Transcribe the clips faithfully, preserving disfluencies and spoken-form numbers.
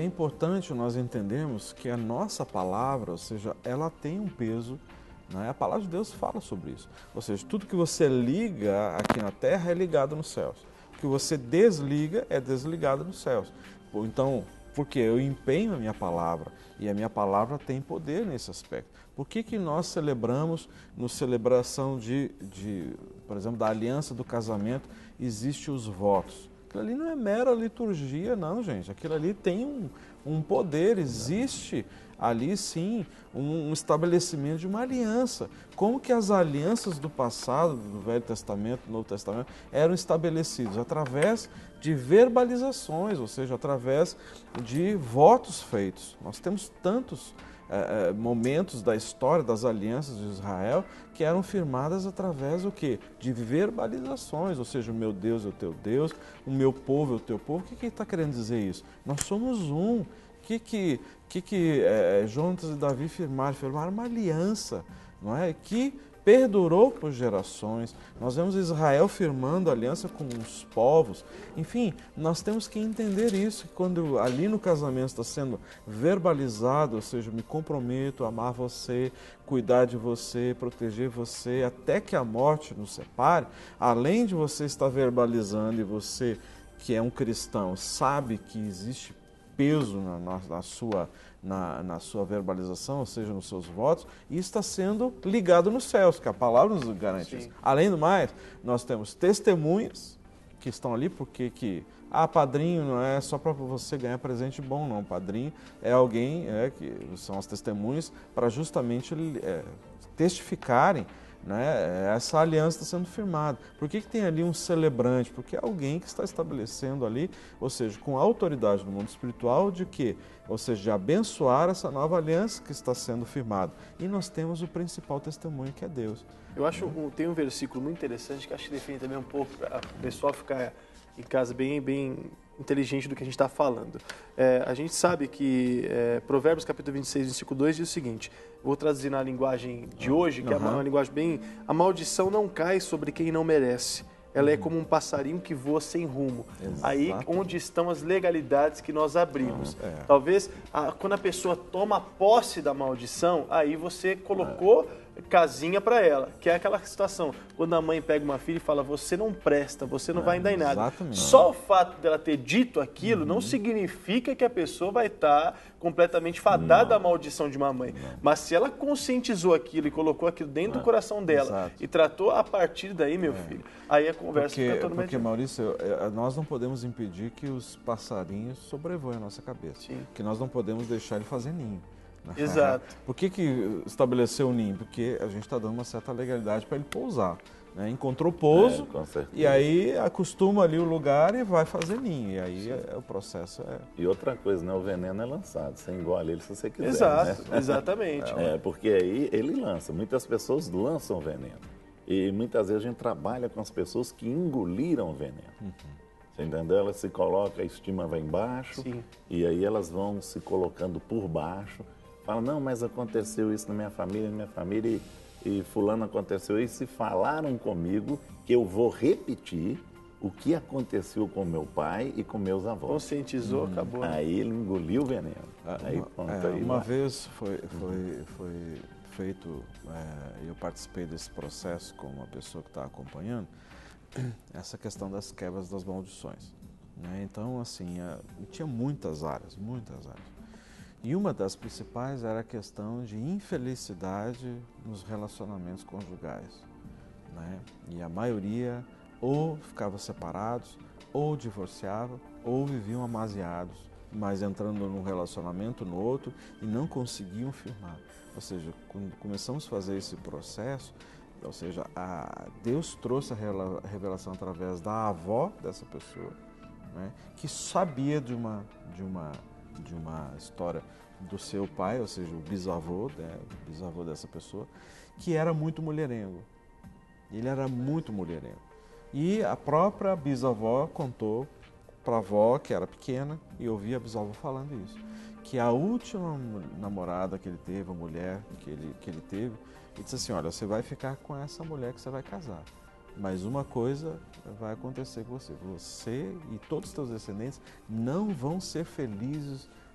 importante nós entendermos que a nossa palavra, ou seja, ela tem um peso, né? A palavra de Deus fala sobre isso. Ou seja, tudo que você liga aqui na terra é ligado nos céus. O que você desliga é desligado nos céus. Então, porque eu empenho a minha palavra e a minha palavra tem poder nesse aspecto. Por que que nós celebramos, no celebração de, de, por exemplo, da aliança do casamento, existem os votos? Aquilo ali não é mera liturgia, não, gente. Aquilo ali tem um, um poder, existe ali sim um, um estabelecimento de uma aliança. Como que as alianças do passado, do Velho Testamento, do Novo Testamento, eram estabelecidas? Através de verbalizações, ou seja, através de votos feitos. Nós temos tantos é, momentos da história das alianças de Israel que eram firmadas através do quê? De verbalizações, ou seja, o meu Deus é o teu Deus, o meu povo é o teu povo. O que que ele está querendo dizer isso? Nós somos um. O que que, que, que é, Jonatas e Davi firmaram? Firmaram uma aliança, não é? Que perdurou por gerações. Nós vemos Israel firmando aliança com os povos. Enfim, nós temos que entender isso, que quando ali no casamento está sendo verbalizado, ou seja, me comprometo a amar você, cuidar de você, proteger você, até que a morte nos separe, além de você estar verbalizando e você, que é um cristão, sabe que existe peso na, na, na, sua, na, na sua verbalização, ou seja, nos seus votos, e está sendo ligado nos céus, que a palavra nos garante isso. Além do mais, nós temos testemunhas que estão ali, porque que, ah, padrinho não é só para você ganhar presente bom, não. Padrinho é alguém, é, que são as testemunhas para justamente é, testificarem, né, essa aliança está sendo firmada. Por que que tem ali um celebrante? Porque é alguém que está estabelecendo ali, ou seja, com autoridade no mundo espiritual, de que, ou seja, de abençoar essa nova aliança que está sendo firmada. E nós temos o principal testemunho, que é Deus. Eu acho, um, tem um versículo muito interessante que acho que define também um pouco para o pessoal ficar em casa bem, bem inteligente do que a gente está falando. É, a gente sabe que é, Provérbios capítulo vinte e seis, versículo dois diz o seguinte, vou traduzir na linguagem de hoje, que uhum. é uma, uma linguagem bem... A maldição não cai sobre quem não merece. Ela é como um passarinho que voa sem rumo. Exato. Aí onde estão as legalidades que nós abrimos. É. Talvez, a, quando a pessoa toma posse da maldição, aí você colocou... É. casinha para ela, que é aquela situação, quando a mãe pega uma filha e fala, você não presta, você não é, vai dar em nada. Exatamente. Só o fato dela ter dito aquilo uhum. não significa que a pessoa vai estar completamente fadada à maldição de uma mãe. Não. Mas se ela conscientizou aquilo e colocou aquilo dentro é. do coração dela Exato. e tratou a partir daí, meu é. filho, aí a conversa porque, fica toda Porque, Maurício, nós não podemos impedir que os passarinhos sobrevoem a nossa cabeça. Sim. Que nós não podemos deixar ele fazer ninho. Exato. Por que que estabeleceu o ninho? Porque a gente está dando uma certa legalidade para ele pousar. Né? Encontrou pouso é, e aí acostuma ali o lugar e vai fazer ninho. E aí é, o processo é... E outra coisa, né? O veneno é lançado. Você engole ele se você quiser. Exato, né? exatamente. É, porque aí ele lança. Muitas pessoas lançam veneno. E muitas vezes a gente trabalha com as pessoas que engoliram o veneno. Uhum. Você entendeu? Elas se colocam, a estima vai embaixo. Sim. E aí elas vão se colocando por baixo. Fala, não, mas aconteceu isso na minha família, na minha família, e, e fulano aconteceu isso, e falaram comigo que eu vou repetir o que aconteceu com meu pai e com meus avós. Conscientizou, hum. acabou. Aí ele engoliu o veneno. Aí, uma pronto, é, aí uma vai. vez foi, foi, foi feito, é, eu participei desse processo com uma pessoa que está acompanhando, essa questão das quebras das maldições. Né? Então, assim, é, tinha muitas áreas, muitas áreas. E uma das principais era a questão de infelicidade nos relacionamentos conjugais. Né? E a maioria ou ficava separados, ou divorciava, ou viviam amaziados, mas entrando num relacionamento no outro e não conseguiam firmar. Ou seja, quando começamos a fazer esse processo, ou seja, a Deus trouxe a revelação através da avó dessa pessoa, né? Que sabia de uma, de uma de uma história do seu pai, ou seja, o bisavô, né, o bisavô dessa pessoa, que era muito mulherengo. Ele era muito mulherengo. E a própria bisavó contou para a avó, que era pequena, e ouvia a bisavó falando isso, que a última namorada que ele teve, a mulher que ele, que ele teve, ele disse assim, olha, você vai ficar com essa mulher que você vai casar. Mas uma coisa vai acontecer com você. Você e todos os seus descendentes não vão ser felizes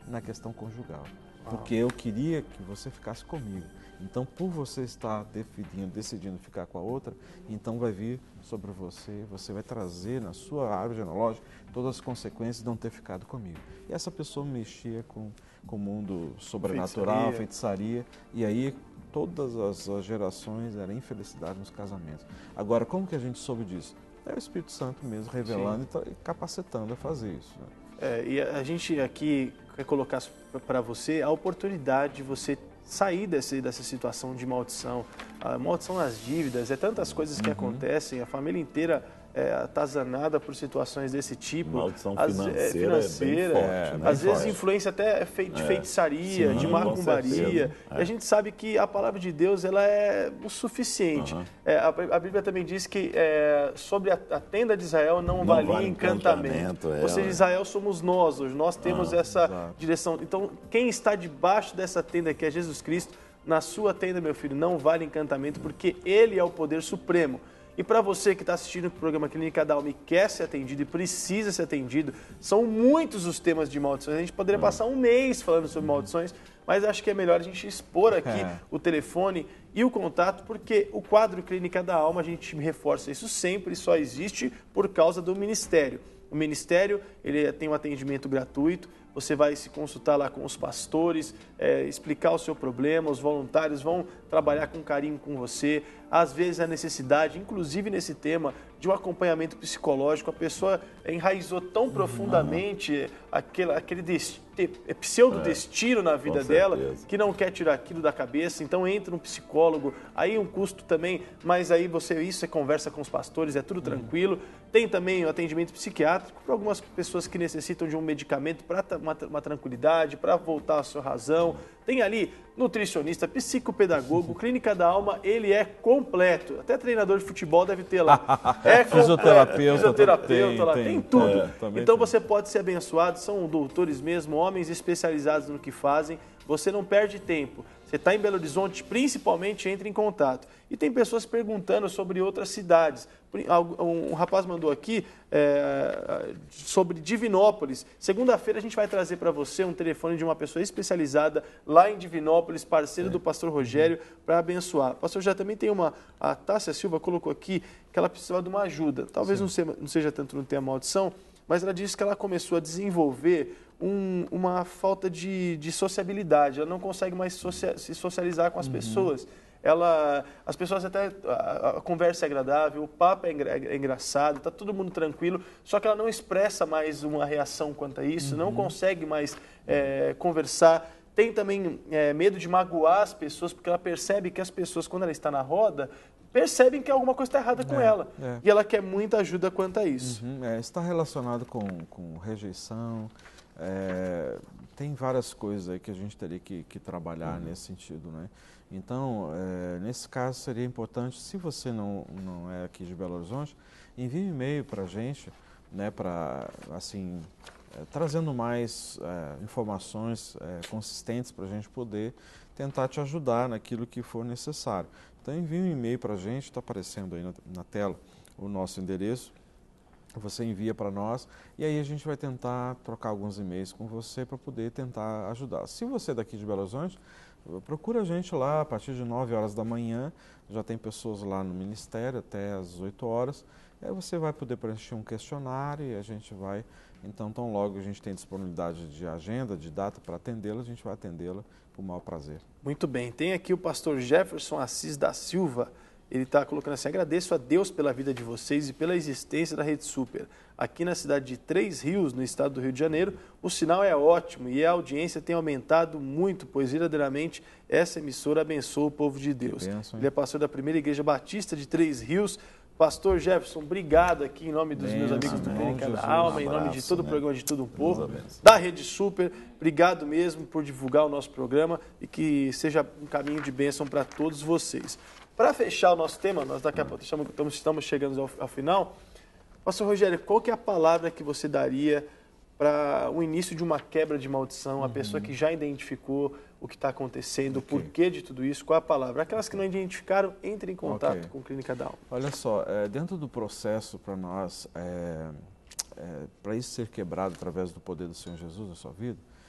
na questão conjugal. Porque eu queria que você ficasse comigo. Então, por você estar decidindo, decidindo ficar com a outra, então vai vir sobre você, você vai trazer na sua árvore genealógica todas as consequências de não ter ficado comigo. E essa pessoa mexia com, com o mundo sobrenatural, feitiçaria, feitiçaria e aí todas as, as gerações eram infelicidade nos casamentos. Agora, como que a gente soube disso? É o Espírito Santo mesmo revelando Sim. e capacitando a fazer isso. Né? É, e a gente aqui quer colocar para você a oportunidade de você sair desse, dessa situação de maldição. A maldição nas dívidas, é tantas coisas que uhum. acontecem, a família inteira é atazanada por situações desse tipo. Maldição As, financeira, é, financeira é bem forte. É, né? às vezes forte. influência até de feitiçaria, Sim, de macumbaria. É. E a gente sabe que a palavra de Deus ela é o suficiente. Uhum. É, a, a Bíblia também diz que é, sobre a, a tenda de Israel não, não valia vale encantamento. encantamento é, Ou seja, Israel somos nós hoje, nós temos ah, essa exato. direção. Então, quem está debaixo dessa tenda que é Jesus Cristo, na sua tenda, meu filho, não vale encantamento, porque Ele é o poder supremo. E para você que está assistindo o programa Clínica da Alma e quer ser atendido e precisa ser atendido, são muitos os temas de maldições. A gente poderia passar um mês falando sobre maldições, mas acho que é melhor a gente expor aqui é. o telefone e o contato, porque o quadro Clínica da Alma, a gente reforça isso sempre, só existe por causa do Ministério. O Ministério ele tem um atendimento gratuito, você vai se consultar lá com os pastores, é, explicar o seu problema, os voluntários vão trabalhar com carinho com você. Às vezes a necessidade, inclusive nesse tema, de um acompanhamento psicológico, a pessoa enraizou tão profundamente aquele, aquele destino, pseudo-destino na vida dela, que não quer tirar aquilo da cabeça, então entra um psicólogo, aí um custo também, mas aí você, isso é conversa com os pastores, é tudo tranquilo. Tem também o atendimento psiquiátrico para algumas pessoas que necessitam de um medicamento para uma, uma tranquilidade, para voltar à sua razão. Tem ali nutricionista, psicopedagogo, Clínica da Alma, ele é completo. Até treinador de futebol deve ter lá. É fisioterapeuta, fisioterapeuta tem, lá, tem, tem tudo. É, então tem. você pode ser abençoado, são doutores mesmo, homens especializados no que fazem. Você não perde tempo. Você está em Belo Horizonte, principalmente, entre em contato. E tem pessoas perguntando sobre outras cidades. Um rapaz mandou aqui é, sobre Divinópolis. Segunda-feira a gente vai trazer para você um telefone de uma pessoa especializada lá em Divinópolis, parceiro é. do pastor Rogério, para abençoar. Pastor, já também tem uma... A Tássia Silva colocou aqui que ela precisava de uma ajuda. Talvez não seja, não seja tanto no tema maldição, mas ela disse que ela começou a desenvolver um, uma falta de, de sociabilidade. Ela não consegue mais socia, se socializar com as uhum. pessoas. Ela, as pessoas até, a, a conversa é agradável, o papo é, engra, é engraçado, está todo mundo tranquilo, só que ela não expressa mais uma reação quanto a isso, uhum. não consegue mais é, conversar. Tem também é, medo de magoar as pessoas, porque ela percebe que as pessoas, quando ela está na roda, percebem que alguma coisa está errada com é, ela. É. E ela quer muita ajuda quanto a isso. Uhum, é, está relacionado com, com rejeição, é, tem várias coisas aí que a gente teria que, que trabalhar uhum. nesse sentido, né? Então, é, nesse caso seria importante, se você não, não é aqui de Belo Horizonte, envie um e-mail para a gente, né, para, assim, é, trazendo mais é, informações é, consistentes para a gente poder tentar te ajudar naquilo que for necessário. Então, envie um e-mail para a gente, está aparecendo aí na, na tela o nosso endereço, você envia para nós e aí a gente vai tentar trocar alguns e-mails com você para poder tentar ajudar. Se você é daqui de Belo Horizonte, procura a gente lá a partir de nove horas da manhã, já tem pessoas lá no Ministério até às oito horas, aí você vai poder preencher um questionário e a gente vai, então tão logo a gente tem disponibilidade de agenda, de data para atendê-la, a gente vai atendê-la com o maior prazer. Muito bem, tem aqui o pastor Jefferson Assis da Silva. Ele está colocando assim: agradeço a Deus pela vida de vocês e pela existência da Rede Super. Aqui na cidade de Três Rios, no estado do Rio de Janeiro, o sinal é ótimo e a audiência tem aumentado muito, pois verdadeiramente essa emissora abençoa o povo de Deus. Benção, Ele é pastor da Primeira Igreja Batista de Três Rios. Pastor Jefferson, obrigado aqui em nome dos Benção, meus amigos do Clínica da Alma, um abraço, em nome de todo o né? programa de Tudo Um Pouco, da Rede Super. Obrigado mesmo por divulgar o nosso programa e que seja um caminho de bênção para todos vocês. Para fechar o nosso tema, nós daqui a pouco estamos, estamos chegando ao, ao final. Pastor Rogério, qual que é a palavra que você daria para o início de uma quebra de maldição, uhum. a pessoa que já identificou o que está acontecendo, okay. o porquê de tudo isso, qual é a palavra? Aquelas que não identificaram, entrem em contato okay. com a Clínica da Alma. Olha só, é, dentro do processo para nós, é, é, para isso ser quebrado através do poder do Senhor Jesus na sua vida,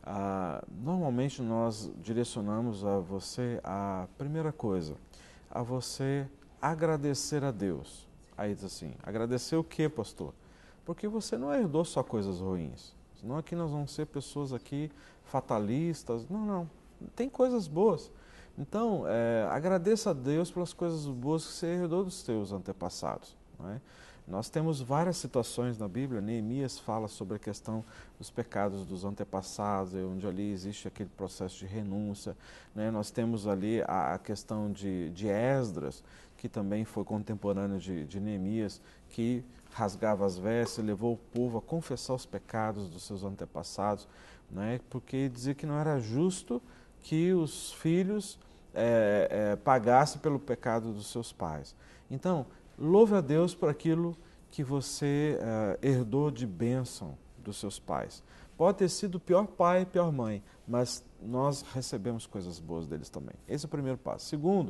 Ah, normalmente nós direcionamos a você a primeira coisa, a você agradecer a Deus. Aí diz assim, agradecer o quê, pastor? Porque você não herdou só coisas ruins. Senão aqui nós vamos ser pessoas aqui fatalistas. Não, não. Tem coisas boas. Então, é, agradeça a Deus pelas coisas boas que você herdou dos seus antepassados. Não é? Nós temos várias situações na Bíblia. Neemias fala sobre a questão dos pecados dos antepassados, onde ali existe aquele processo de renúncia. Né? Nós temos ali a, a questão de, de Esdras, que também foi contemporâneo de, de Neemias, que rasgava as vestes, levou o povo a confessar os pecados dos seus antepassados, né? Porque dizia que não era justo que os filhos é, é, pagassem pelo pecado dos seus pais. Então, louve a Deus por aquilo que você uh, herdou de bênção dos seus pais. Pode ter sido pior pai e pior mãe, mas nós recebemos coisas boas deles também. Esse é o primeiro passo. Segundo,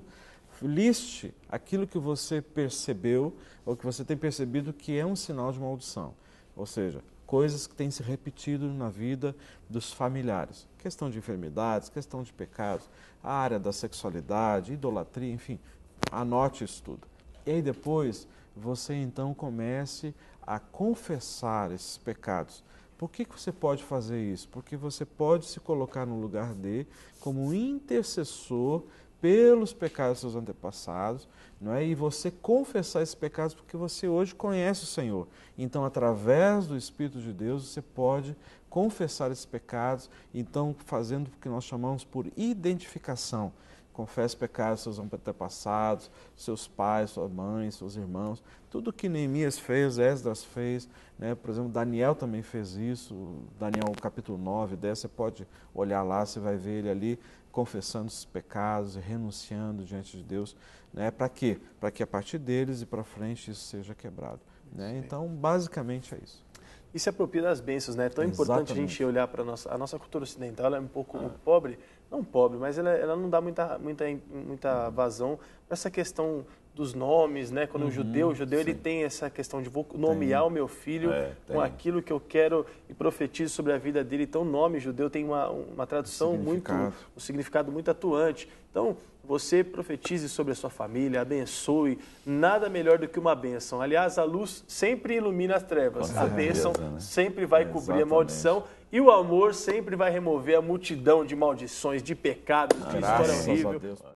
liste aquilo que você percebeu ou que você tem percebido que é um sinal de maldição. Ou seja, coisas que têm se repetido na vida dos familiares. Questão de enfermidades, questão de pecados, a área da sexualidade, idolatria, enfim, anote isso tudo. E aí depois você então comece a confessar esses pecados. Por que que você pode fazer isso? Porque você pode se colocar no lugar de como intercessor pelos pecados dos seus antepassados, não é? E você confessar esses pecados porque você hoje conhece o Senhor. Então, através do Espírito de Deus, você pode confessar esses pecados, então fazendo o que nós chamamos por identificação. Confesse pecados dos seus antepassados, seus pais, sua mãe, seus irmãos. Tudo que Neemias fez, Esdras fez, né? Por exemplo, Daniel também fez isso. Daniel capítulo nove, dez, você pode olhar lá, você vai ver ele ali confessando os pecados e renunciando diante de Deus. Né? Para quê? Para que a partir deles e para frente isso seja quebrado. Né? Então, basicamente é isso. E se apropria das bênçãos, né? É tão Exatamente. importante a gente olhar para a nossa, a nossa cultura ocidental, ela é um pouco ah. pobre, não pobre, mas ela, ela não dá muita, muita, muita vazão para essa questão dos nomes, né? Quando uhum, o judeu, o judeu ele tem essa questão de vou nomear tem. o meu filho é, com aquilo que eu quero e profetizo sobre a vida dele. Então, o nome judeu tem uma, uma tradução muito, um significado muito atuante. Então, você profetize sobre a sua família, abençoe, nada melhor do que uma bênção. Aliás, a luz sempre ilumina as trevas, com a bênção certeza, né? sempre vai é, cobrir exatamente. a maldição e o amor sempre vai remover a multidão de maldições, de pecados, de história horrível.